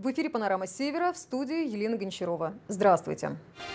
В эфире «Панорама Севера», в студии Елена Гончарова. Здравствуйте.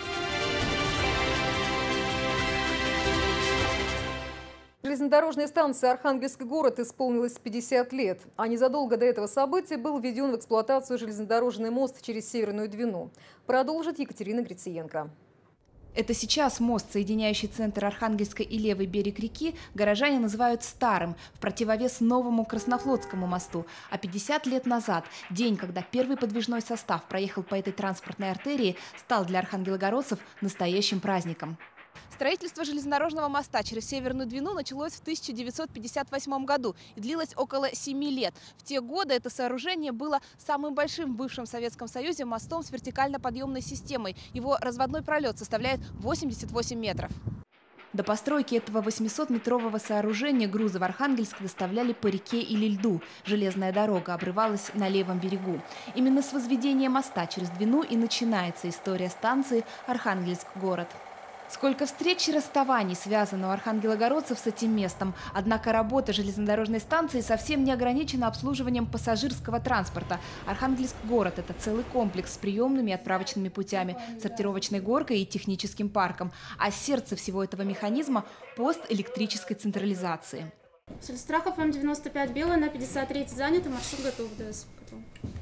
Железнодорожной станции Архангельский город исполнилось 50 лет, а незадолго до этого события был введен в эксплуатацию железнодорожный мост через Северную Двину. Продолжит Екатерина Грициенко. Это сейчас мост, соединяющий центр Архангельска и левый берег реки, горожане называют старым, в противовес новому Краснофлотскому мосту. А 50 лет назад, день, когда первый подвижной состав проехал по этой транспортной артерии, стал для архангелогородцев настоящим праздником. Строительство железнодорожного моста через Северную Двину началось в 1958 году и длилось около 7 лет. В те годы это сооружение было самым большим в бывшем Советском Союзе мостом с вертикально-подъемной системой. Его разводной пролет составляет 88 метров. До постройки этого 800-метрового сооружения грузы в Архангельск доставляли по реке или льду. Железная дорога обрывалась на левом берегу. Именно с возведения моста через Двину и начинается история станции «Архангельск-город». Сколько встреч и расставаний связано у архангелогородцев с этим местом. Однако работа железнодорожной станции совсем не ограничена обслуживанием пассажирского транспорта. Архангельск-город – это целый комплекс с приемными и отправочными путями, сортировочной горкой и техническим парком. А сердце всего этого механизма – пост электрической централизации. Сельстрахов М95 белая, на 53 занята, маршрут готов до СПК.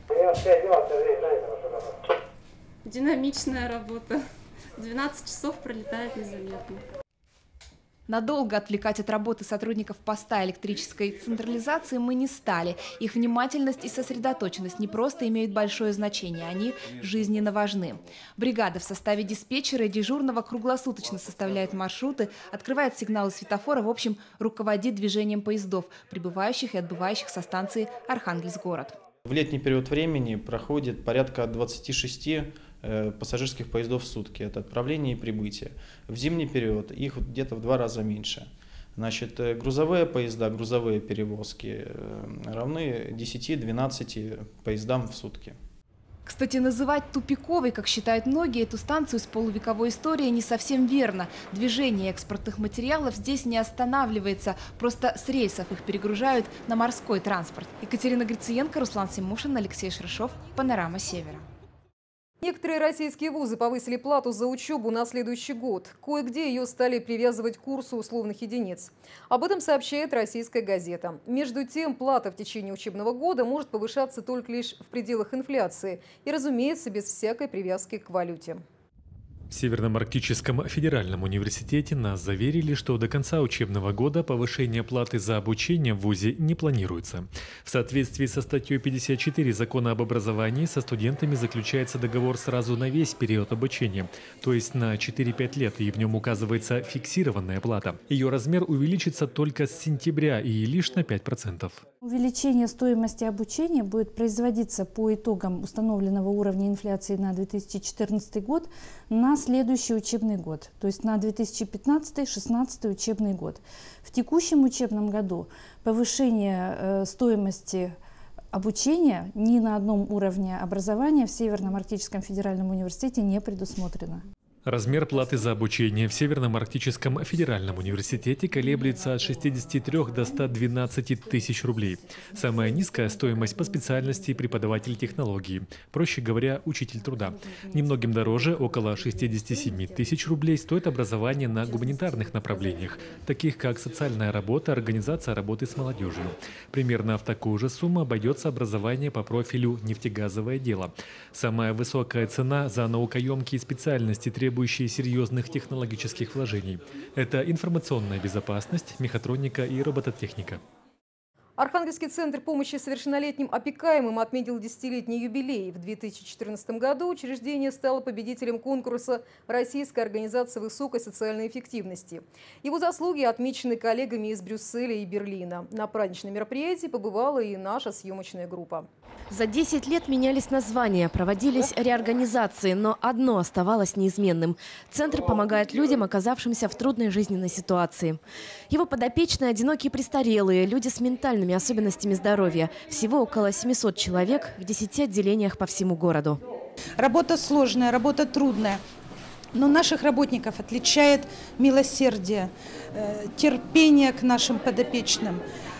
Динамичная работа. 12 часов пролетает незаметно. Надолго отвлекать от работы сотрудников поста электрической централизации мы не стали. Их внимательность и сосредоточенность не просто имеют большое значение, они жизненно важны. Бригада в составе диспетчера и дежурного круглосуточно составляет маршруты, открывает сигналы светофора, в общем, руководит движением поездов, прибывающих и отбывающих со станции Архангельск-город. В летний период времени проходит порядка 26 пассажирских поездов в сутки. Это отправление и прибытие. В зимний период их где-то в 2 раза меньше. Значит, грузовые поезда, грузовые перевозки равны 10-12 поездам в сутки. Кстати, называть тупиковой, как считают многие, эту станцию с полувековой историей не совсем верно. Движение экспортных материалов здесь не останавливается, просто с рейсов их перегружают на морской транспорт. Екатерина Грициенко, Руслан Симушин, Алексей Шершов, «Панорама Севера». Некоторые российские вузы повысили плату за учебу на следующий год. Кое-где ее стали привязывать к курсу условных единиц. Об этом сообщает «Российская газета». Между тем, плата в течение учебного года может повышаться только лишь в пределах инфляции и, разумеется, без всякой привязки к валюте. В Северном Арктическом федеральном университете нас заверили, что до конца учебного года повышение платы за обучение в вузе не планируется. В соответствии со статьей 54 Закона об образовании со студентами заключается договор сразу на весь период обучения, то есть на 4-5 лет, и в нем указывается фиксированная плата. Ее размер увеличится только с сентября и лишь на 5%. Увеличение стоимости обучения будет производиться по итогам установленного уровня инфляции на 2014 год на следующий учебный год, то есть на 2015-2016 учебный год. В текущем учебном году повышение стоимости обучения ни на одном уровне образования в Северном Арктическом федеральном университете не предусмотрено. Размер платы за обучение в Северном Арктическом федеральном университете колеблется от 63 до 112 тысяч рублей. Самая низкая стоимость по специальности преподаватель технологии, проще говоря, учитель труда. Немногим дороже, около 67 тысяч рублей, стоит образование на гуманитарных направлениях, таких как социальная работа, организация работы с молодежью. Примерно в такую же сумму обойдется образование по профилю нефтегазовое дело. Самая высокая цена за наукоемкие специальности, требующие серьезных технологических вложений. Это информационная безопасность, мехатроника и робототехника. Архангельский центр помощи совершеннолетним опекаемым отметил 10-летний юбилей. В 2014 году учреждение стало победителем конкурса Российской организации высокой социальной эффективности. Его заслуги отмечены коллегами из Брюсселя и Берлина. На праздничном мероприятии побывала и наша съемочная группа. За 10 лет менялись названия, проводились реорганизации, но одно оставалось неизменным. Центр помогает людям, оказавшимся в трудной жизненной ситуации. Его подопечные – одинокие престарелые, люди с ментальными особенностями здоровья. Всего около 700 человек в 10 отделениях по всему городу. Работа сложная, работа трудная. Но наших работников отличает милосердие, терпение к нашим подопечным.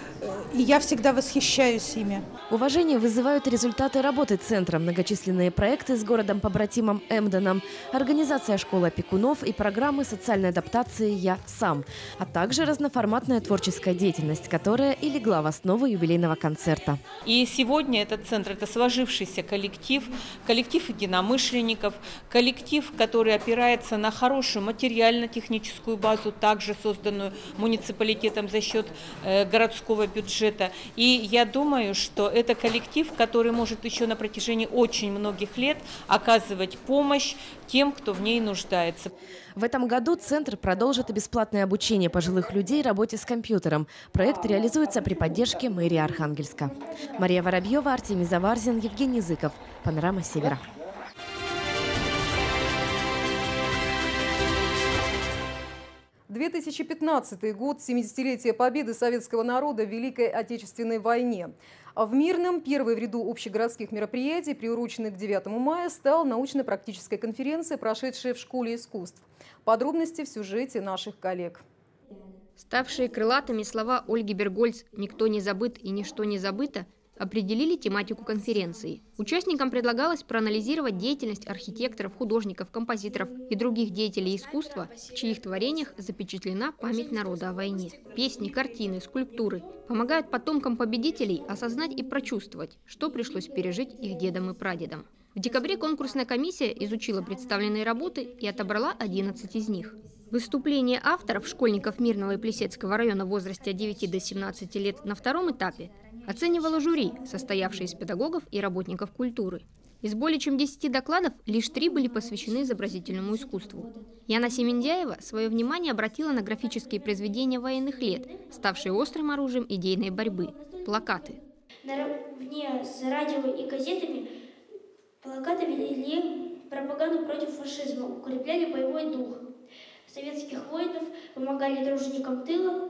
и я всегда восхищаюсь ими. Уважение вызывают результаты работы центра, многочисленные проекты с городом-побратимом Эмденом, организация школы опекунов и программы социальной адаптации «Я сам», а также разноформатная творческая деятельность, которая и легла в основу юбилейного концерта. И сегодня этот центр – это сложившийся коллектив единомышленников, коллектив, который опирается на хорошую материально-техническую базу, также созданную муниципалитетом за счет городского бюджета. И я думаю, что это коллектив, который может еще на протяжении очень многих лет оказывать помощь тем, кто в ней нуждается. В этом году центр продолжит и бесплатное обучение пожилых людей работе с компьютером. Проект реализуется при поддержке мэрии Архангельска. Мария Воробьева, Артемий Заварзин, Евгений Зыков. Панорама Севера. 2015 год – 70-летие победы советского народа в Великой Отечественной войне. А в Мирном первой в ряду общегородских мероприятий, приуроченной к 9 мая, стала научно-практическая конференция, прошедшая в Школе искусств. Подробности в сюжете наших коллег. Ставшие крылатыми слова Ольги Бергольц «Никто не забыт и ничто не забыто» определили тематику конференции. Участникам предлагалось проанализировать деятельность архитекторов, художников, композиторов и других деятелей искусства, в чьих творениях запечатлена память народа о войне. Песни, картины, скульптуры помогают потомкам победителей осознать и прочувствовать, что пришлось пережить их дедам и прадедам. В декабре конкурсная комиссия изучила представленные работы и отобрала 11 из них. Выступления авторов, школьников Мирного и Плесецкого района в возрасте от 9 до 17 лет на втором этапе оценивало жюри, состоявшее из педагогов и работников культуры. Из более чем 10 докладов лишь 3 были посвящены изобразительному искусству. Яна Семендяева свое внимание обратила на графические произведения военных лет, ставшие острым оружием идейной борьбы – плакаты. Наравне с радио и газетами плакаты вели пропаганду против фашизма, укрепляли боевой дух советских воинов, помогали труженикам тыла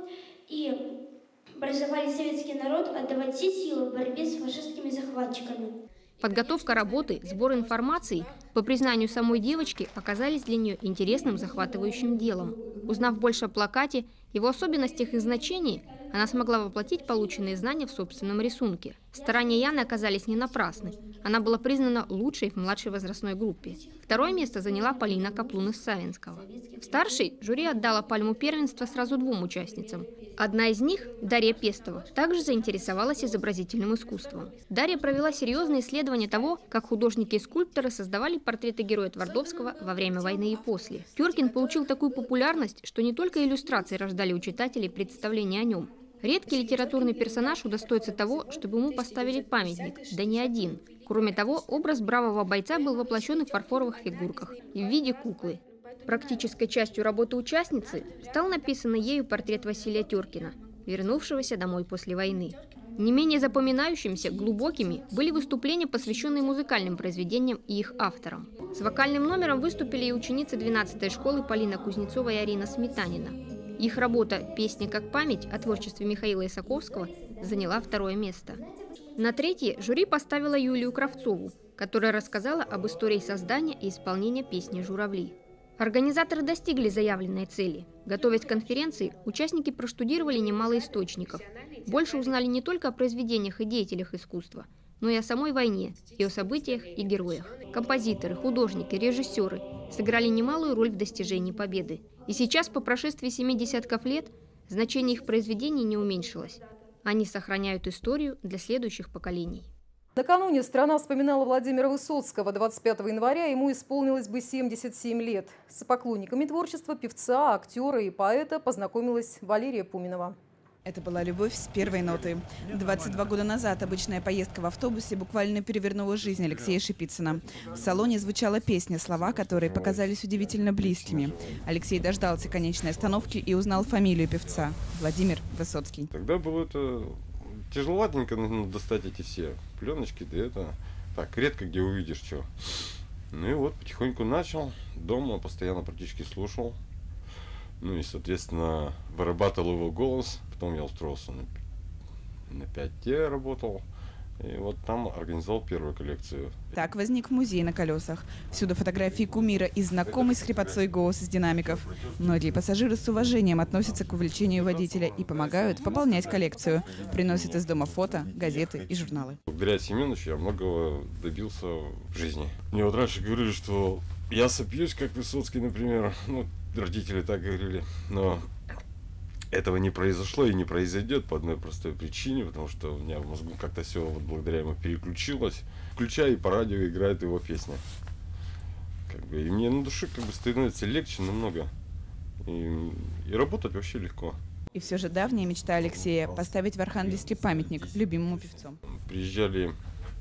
и призывали советский народ отдавать все силы в борьбе с фашистскими захватчиками. Подготовка работы, сбор информации, по признанию самой девочки, оказались для нее интересным, захватывающим делом. Узнав больше о плакате, его особенностях и значении, она смогла воплотить полученные знания в собственном рисунке. Старания Яны оказались не напрасны. Она была признана лучшей в младшей возрастной группе. Второе место заняла Полина Каплун из Савинского. В старшей жюри отдала пальму первенства сразу 2 участницам. Одна из них, Дарья Пестова, также заинтересовалась изобразительным искусством. Дарья провела серьезные исследования того, как художники и скульпторы создавали портреты героя Твардовского во время войны и после. Тёркин получил такую популярность, что не только иллюстрации рождали у читателей представления о нем. Редкий литературный персонаж удостоится того, чтобы ему поставили памятник, да не один. Кроме того, образ бравого бойца был воплощен и в фарфоровых фигурках, и в виде куклы. Практической частью работы участницы стал написанный ею портрет Василия Тёркина, вернувшегося домой после войны. Не менее запоминающимися, глубокими были выступления, посвященные музыкальным произведениям и их авторам. С вокальным номером выступили и ученицы 12-й школы Полина Кузнецова и Арина Сметанина. Их работа «Песня как память» о творчестве Михаила Исаковского заняла 2-е место. На 3-е жюри поставила Юлию Кравцову, которая рассказала об истории создания и исполнения песни «Журавли». Организаторы достигли заявленной цели. Готовясь к конференции, участники проштудировали немало источников. Больше узнали не только о произведениях и деятелях искусства, но и о самой войне, и о событиях и героях. Композиторы, художники, режиссеры сыграли немалую роль в достижении победы. И сейчас, по прошествии 7 десятков лет, значение их произведений не уменьшилось. Они сохраняют историю для следующих поколений. Накануне страна вспоминала Владимира Высоцкого. 25 января ему исполнилось бы 77 лет. С поклонниками творчества певца, актера и поэта познакомилась Валерия Пуменова. Это была любовь с первой ноты. 22 года назад обычная поездка в автобусе буквально перевернула жизнь Алексея Шипицына. В салоне звучала песня, слова которой показались удивительно близкими. Алексей дождался конечной остановки и узнал фамилию певца – Владимир Высоцкий. Тогда было это тяжеловатенько достать эти все пленочки, да это так, редко где увидишь что. Ну и вот потихоньку начал, дома постоянно практически слушал. Ну и, соответственно, вырабатывал его голос. Потом я устроился на 5Т, работал И вот там организовал первую коллекцию. Так возник музей на колесах. Всюду фотографии кумира и знакомый с хрипотцой голос из динамиков. Многие пассажиры с уважением относятся к увлечению водителя и помогают пополнять коллекцию. Приносят из дома фото, газеты и журналы. Благодаря Семеновичу я многого добился в жизни. Мне вот раньше говорили, что я сопьюсь, как Высоцкий, например. Ну, родители так говорили. Но этого не произошло и не произойдет по одной простой причине, потому что у меня в мозгу как-то все вот благодаря ему переключилось. Включаю, и по радио играет его песня. И мне на душе становится легче намного. И работать вообще легко. И все же давняя мечта Алексея – поставить в Архангельске памятник любимому певцу. Приезжали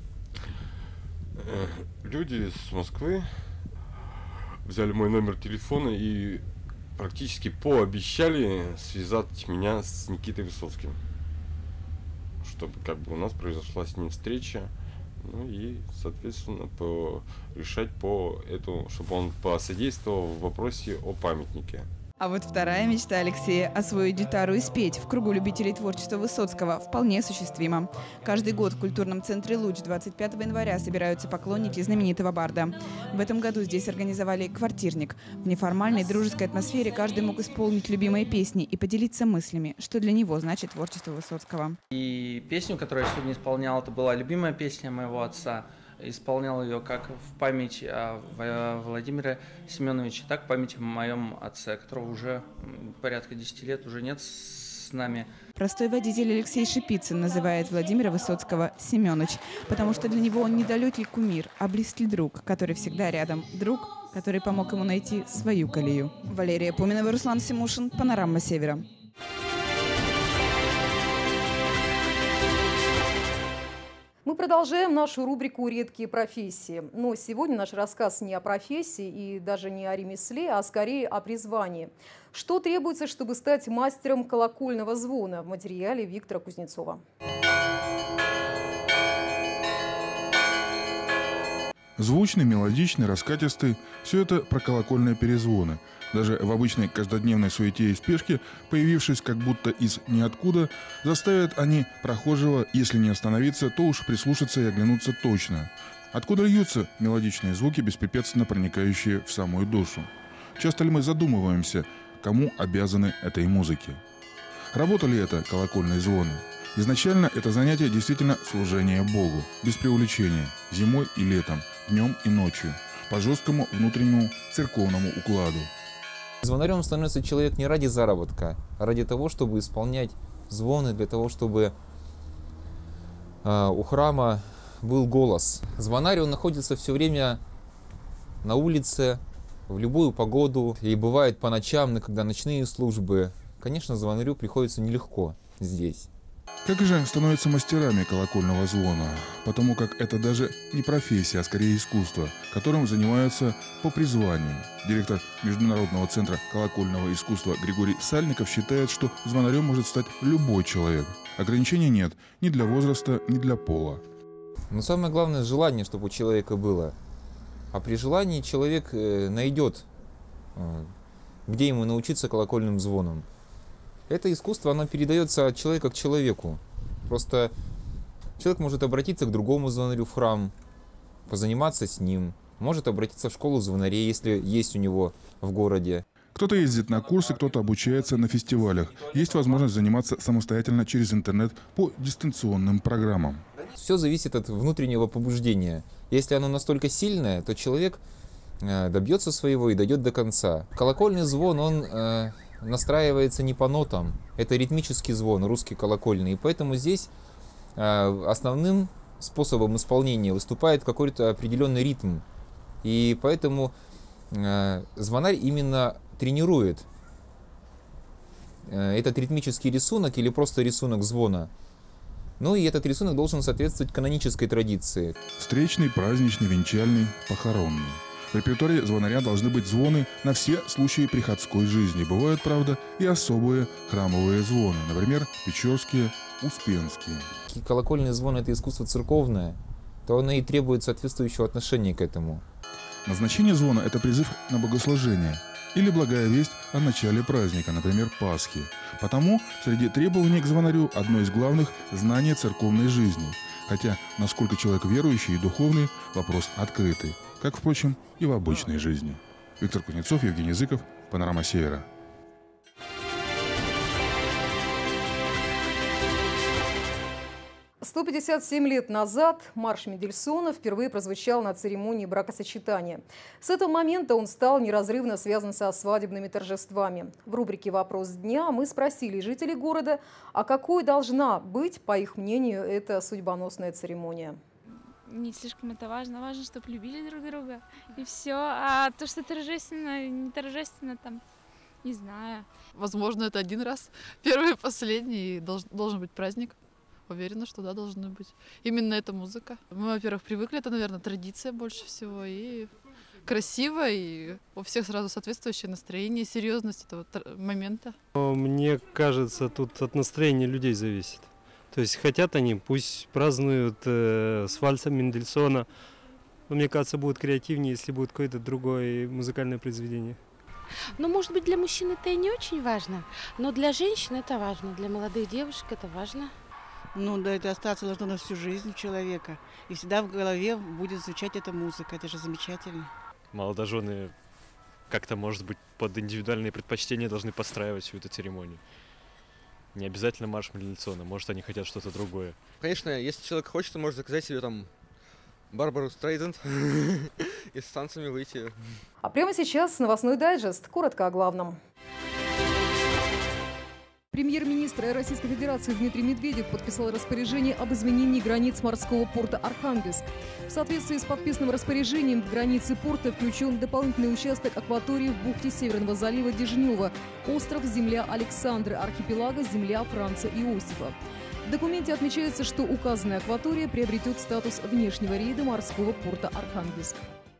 люди с Москвы, взяли мой номер телефона и практически пообещали связать меня с Никитой Высоцким, чтобы у нас произошла с ним встреча, ну и, соответственно, решать чтобы он посодействовал в вопросе о памятнике. А вот вторая мечта Алексея – освоить гитару и спеть в кругу любителей творчества Высоцкого вполне осуществима. Каждый год в культурном центре «Луч» 25 января собираются поклонники знаменитого барда. В этом году здесь организовали квартирник. В неформальной дружеской атмосфере каждый мог исполнить любимые песни и поделиться мыслями, что для него значит творчество Высоцкого. И песню, которую я сегодня исполнял, это была любимая песня моего отца. Исполнял ее как в память о Владимире Семеновиче, так в память о моем отце, которого уже порядка 10 лет уже нет с нами. Простой водитель Алексей Шипицын называет Владимира Высоцкого Семенович, потому что для него он недалекий кумир, а близкий друг, который всегда рядом. Друг, который помог ему найти свою колею. Валерия Пуменова, Руслан Симушин, «Панорама Севера». Мы продолжаем нашу рубрику «Редкие профессии». Но сегодня наш рассказ не о профессии и даже не о ремесле, а скорее о призвании. Что требуется, чтобы стать мастером колокольного звона? В материале Виктора Кузнецова. Звучный, мелодичный, раскатистый – все это про колокольные перезвоны. Даже в обычной каждодневной суете и спешке, появившись как будто из ниоткуда, заставят они прохожего, если не остановиться, то уж прислушаться и оглянуться точно. Откуда льются мелодичные звуки, беспрепятственно проникающие в самую душу? Часто ли мы задумываемся, кому обязаны этой музыке? Работа ли это колокольные звоны? Изначально это занятие действительно служение Богу, без преувеличения, зимой и летом, днем и ночью, по жесткому внутреннему церковному укладу. Звонарем становится человек не ради заработка, а ради того, чтобы исполнять звоны, для того, чтобы у храма был голос. Звонарь, он находится все время на улице, в любую погоду, и бывает по ночам, когда ночные службы. Конечно, звонарю приходится нелегко здесь. Как же становятся мастерами колокольного звона? Потому как это даже не профессия, а скорее искусство, которым занимаются по призванию. Директор Международного центра колокольного искусства Григорий Сальников считает, что звонарем может стать любой человек. Ограничений нет ни для возраста, ни для пола. Но самое главное – желание, чтобы у человека было. А при желании человек найдет, где ему научиться колокольным звонам. Это искусство, оно передается от человека к человеку. Просто человек может обратиться к другому звонарю в храм, позаниматься с ним, может обратиться в школу звонарей, если есть у него в городе. Кто-то ездит на курсы, кто-то обучается на фестивалях. Есть возможность заниматься самостоятельно через интернет по дистанционным программам. Все зависит от внутреннего побуждения. Если оно настолько сильное, то человек добьется своего и дойдет до конца. Колокольный звон, он настраивается не по нотам. Это ритмический звон, русский колокольный. И поэтому здесь основным способом исполнения выступает какой-то определенный ритм. И поэтому звонарь именно тренирует этот ритмический рисунок или просто рисунок звона. Ну и этот рисунок должен соответствовать канонической традиции. Встречный, праздничный, венчальный, похоронный. В репертуаре звонаря должны быть звоны на все случаи приходской жизни. Бывают, правда, и особые храмовые звоны, например, печорские, успенские. Колокольный звон – это искусство церковное, то оно и требует соответствующего отношения к этому. Назначение звона – это призыв на богослужение или благая весть о начале праздника, например, Пасхи. Потому среди требований к звонарю одно из главных – знание церковной жизни. Хотя, насколько человек верующий и духовный, вопрос открытый. Как, впрочем, и в обычной жизни. Виктор Кузнецов, Евгений Зыков, «Панорама Севера». 157 лет назад марш Мендельсона впервые прозвучал на церемонии бракосочетания. С этого момента он стал неразрывно связан со свадебными торжествами. В рубрике «Вопрос дня» мы спросили жителей города, а какой должна быть, по их мнению, эта судьбоносная церемония. Не слишком это важно. Важно, чтобы любили друг друга. И все. А то, что торжественно, не торжественно, там, не знаю. Возможно, это один раз. Первый и последний. И должен быть праздник. Уверена, что да, должны быть. Именно эта музыка. Мы, во-первых, привыкли, это, наверное, традиция больше всего. И красиво, и у всех сразу соответствующее настроение, серьезность этого момента. Мне кажется, тут от настроения людей зависит. То есть хотят они, пусть празднуют с вальсом Мендельсона. Но мне кажется, будет креативнее, если будет какое-то другое музыкальное произведение. Ну, может быть, для мужчин это и не очень важно, но для женщин это важно, для молодых девушек это важно. Ну, да, это остаться должно на всю жизнь у человека. И всегда в голове будет звучать эта музыка. Это же замечательно. Молодожены как-то, может быть, под индивидуальные предпочтения должны подстраивать всю эту церемонию. Не обязательно марш Мендельсона, может, они хотят что-то другое. Конечно, если человек хочет, он может заказать себе там Барбару Стрейзенд и с танцами выйти. А прямо сейчас новостной дайджест. Коротко о главном. Премьер-министр Российской Федерации Дмитрий Медведев подписал распоряжение об изменении границ морского порта Архангельск. В соответствии с подписанным распоряжением в границы порта включен дополнительный участок акватории в бухте Северного залива Дежнева, остров Земля Александры, архипелага Земля Франца Иосифа. В документе отмечается, что указанная акватория приобретет статус внешнего рейда морского порта Архангельск.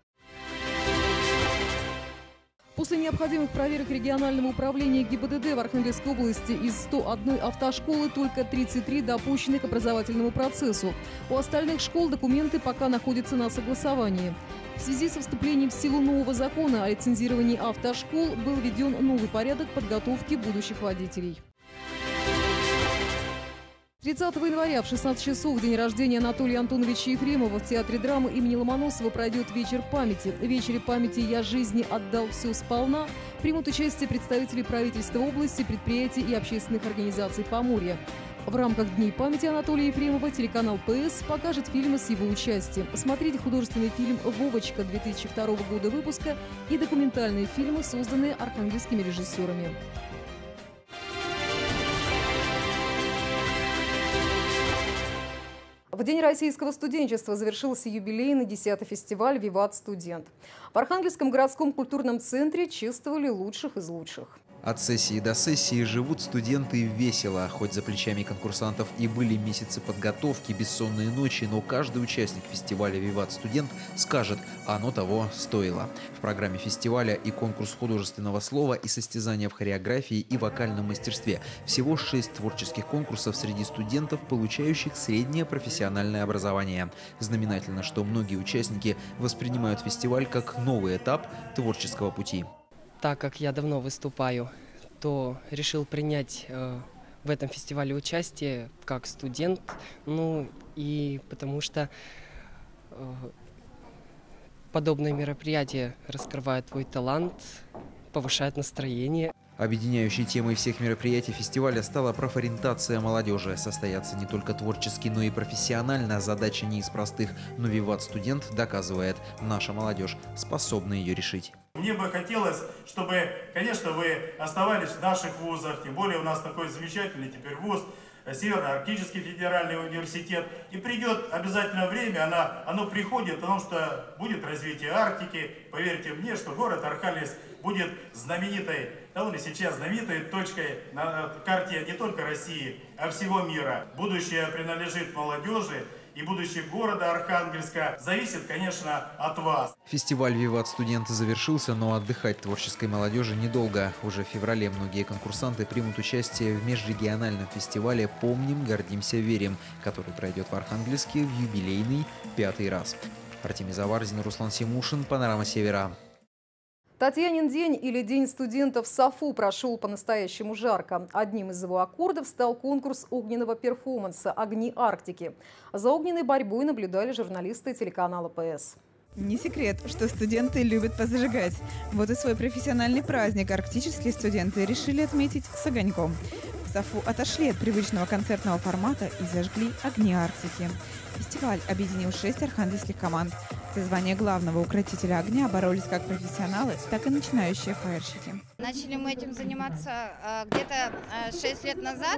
После необходимых проверок регионального управления ГИБДД в Архангельской области из 101 автошколы только 33 допущены к образовательному процессу. У остальных школ документы пока находятся на согласовании. В связи со вступлением в силу нового закона о лицензировании автошкол был введен новый порядок подготовки будущих водителей. 30 января в 16 часов, в день рождения Анатолия Антоновича Ефремова, в Театре драмы имени Ломоносова пройдет вечер памяти. В вечере памяти «Я жизни отдал все сполна» примут участие представители правительства области, предприятий и общественных организаций Поморья. В рамках Дней памяти Анатолия Ефремова телеканал ПС покажет фильмы с его участием. Смотрите художественный фильм «Вовочка» 2002 года выпуска и документальные фильмы, созданные архангельскими режиссерами. В День российского студенчества завершился юбилейный 10-й фестиваль «Виват Студент». В Архангельском городском культурном центре чествовали лучших из лучших. От сессии до сессии живут студенты весело. Хоть за плечами конкурсантов и были месяцы подготовки, бессонные ночи, но каждый участник фестиваля «Виват Студент» скажет, оно того стоило. В программе фестиваля и конкурс художественного слова, и состязания в хореографии и вокальном мастерстве. Всего 6 творческих конкурсов среди студентов, получающих среднее профессиональное образование. Знаменательно, что многие участники воспринимают фестиваль как новый этап творческого пути. Так как я давно выступаю, то решил принять в этом фестивале участие как студент, ну и потому что подобные мероприятия раскрывают твой талант, повышают настроение. Объединяющей темой всех мероприятий фестиваля стала профориентация молодежи. Состояться не только творчески, но и профессионально. Задача не из простых, но «Виват Студент» доказывает, наша молодежь способна ее решить. Мне бы хотелось, чтобы, конечно, вы оставались в наших вузах, тем более у нас такой замечательный теперь вуз, Северо-Арктический федеральный университет. И придет обязательно время, оно приходит, потому что будет развитие Арктики. Поверьте мне, что город Архангельск будет знаменитой, довольно сейчас знаменитой точкой на карте не только России, а всего мира. Будущее принадлежит молодежи. И будущее города Архангельска зависит, конечно, от вас. Фестиваль «Виват Студент» завершился, но отдыхать творческой молодежи недолго. Уже в феврале многие конкурсанты примут участие в межрегиональном фестивале «Помним, гордимся, верим», который пройдет в Архангельске в юбилейный 5-й раз. Артемий Заварзин, Руслан Симушин, «Панорама Севера». Татьянин день или День студентов САФУ прошел по-настоящему жарко. Одним из его аккордов стал конкурс огненного перформанса «Огни Арктики». За огненной борьбой наблюдали журналисты телеканала ПС. Не секрет, что студенты любят позажигать. Вот и свой профессиональный праздник арктические студенты решили отметить с огоньком. В САФУ отошли от привычного концертного формата и зажгли огни Арктики. Фестиваль объединил 6 архангельских команд. За звание главного укротителя огня боролись как профессионалы, так и начинающие фаерщики. Начали мы этим заниматься где-то 6 лет назад.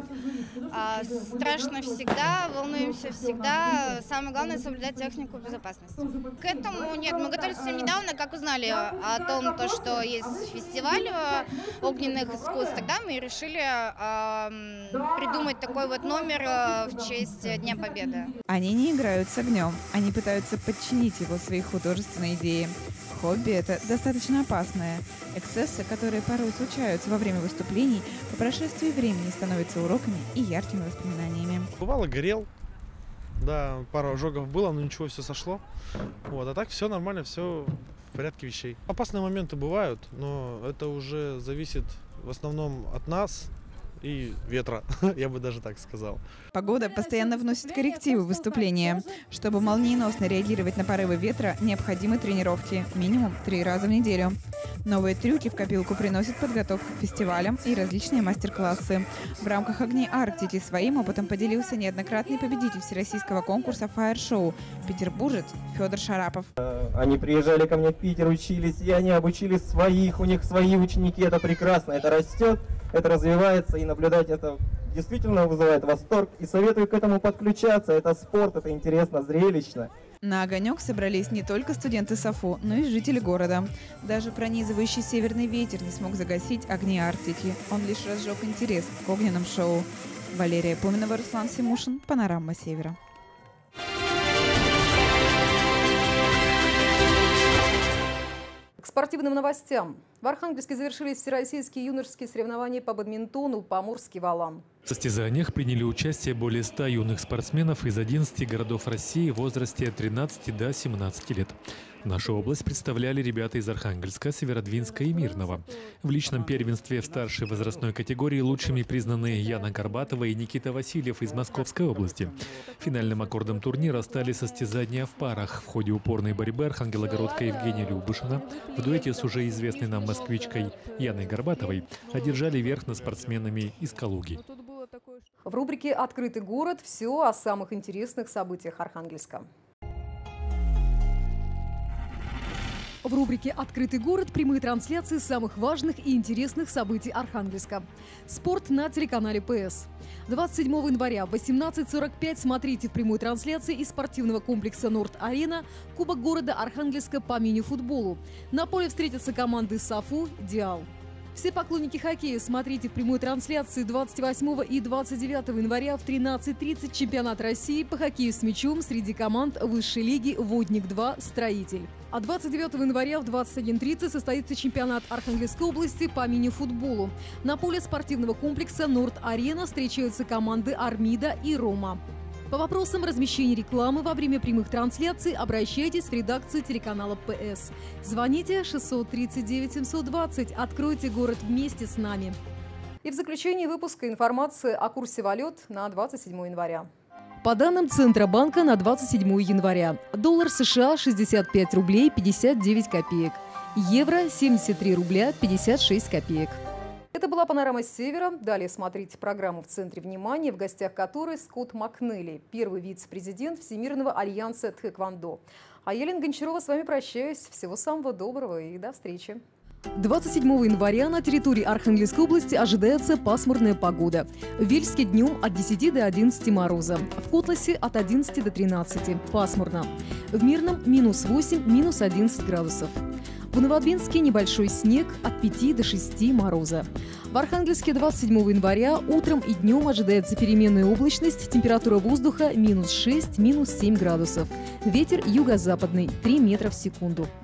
Страшно всегда, волнуемся всегда. Самое главное — соблюдать технику безопасности. К этому нет, мы готовились совсем недавно, как узнали о том, что есть фестиваль огненных искусств. Тогда мы решили придумать такой вот номер в честь Дня Победы. Они не играют с огнем, они пытаются подчинить его своей художественной идее. Хобби это достаточно опасное. Эксцессы, которые порой случаются во время выступлений, по прошествии времени становятся уроками и яркими воспоминаниями. Бывало, горел. Да, пару ожогов было, но ничего, все сошло. Вот, а так все нормально, все в порядке вещей. Опасные моменты бывают, но это уже зависит в основном от нас и ветра, я бы даже так сказал. Погода постоянно вносит коррективы в выступления. Чтобы молниеносно реагировать на порывы ветра, необходимы тренировки минимум 3 раза в неделю. Новые трюки в копилку приносят подготовка к фестивалям и различные мастер-классы. В рамках «Огней Арктики» своим опытом поделился неоднократный победитель всероссийского конкурса «Фаер-шоу» петербуржец Федор Шарапов. Они приезжали ко мне в Питер, учились, и они обучили своих, у них свои ученики, это прекрасно, это растет, это развивается, и наблюдать это действительно вызывает восторг. И советую к этому подключаться, это спорт, это интересно, зрелищно. На огонек собрались не только студенты САФУ, но и жители города. Даже пронизывающий северный ветер не смог загасить огни Арктики. Он лишь разжег интерес к огненным шоу. Валерия Пуменова, Руслан Симушин, «Панорама Севера». К спортивным новостям. В Архангельске завершились всероссийские юношеские соревнования по бадминтону «Поморский валан». В состязаниях приняли участие более 100 юных спортсменов из 11 городов России в возрасте от 13 до 17 лет. Нашу область представляли ребята из Архангельска, Северодвинска и Мирного. В личном первенстве в старшей возрастной категории лучшими признаны Яна Горбатова и Никита Васильев из Московской области. Финальным аккордом турнира стали состязания в парах. В ходе упорной борьбы архангелогородка Евгения Любышина в дуэте с уже известной нам москвичкой Яной Горбатовой одержали верх над спортсменами из Калуги. В рубрике «Открытый город» все о самых интересных событиях Архангельска. В рубрике «Открытый город» прямые трансляции самых важных и интересных событий Архангельска. Спорт на телеканале ПС. 27 января в 18:45 смотрите в прямой трансляции из спортивного комплекса «Норд-Арена» Кубок города Архангельска по мини-футболу. На поле встретятся команды САФУ, «Диал». Все поклонники хоккея смотрите в прямой трансляции 28 и 29 января в 13:30 чемпионат России по хоккею с мячом среди команд высшей лиги «Водник-2», «Строитель». А 29 января в 21:30 состоится чемпионат Архангельской области по мини-футболу. На поле спортивного комплекса «Норд-Арена» встречаются команды «Армида» и «Рома». По вопросам размещения рекламы во время прямых трансляций обращайтесь в редакцию телеканала ПС. Звоните 639 720. Откройте город вместе с нами. И в заключении выпуска информация о курсе валют на 27 января. По данным Центробанка на 27 января. Доллар США 65 рублей 59 копеек. Евро 73 рубля 56 копеек. Это была «Панорама Севера». Далее смотрите программу «В центре внимания», в гостях которой Скотт Макнелли, первый вице-президент Всемирного альянса Тхэквондо. А Елена Гончарова с вами прощаюсь. Всего самого доброго и до встречи. 27 января на территории Архангельской области ожидается пасмурная погода. В Вельске днем от 10 до 11 мороза. В Котласе от 11 до 13. Пасмурно. В Мирном -8, -11 градусов. В Новодвинске небольшой снег от 5 до 6 мороза. В Архангельске 27 января утром и днем ожидается переменная облачность, температура воздуха -6, -7 градусов. Ветер юго-западный 3 метра в секунду.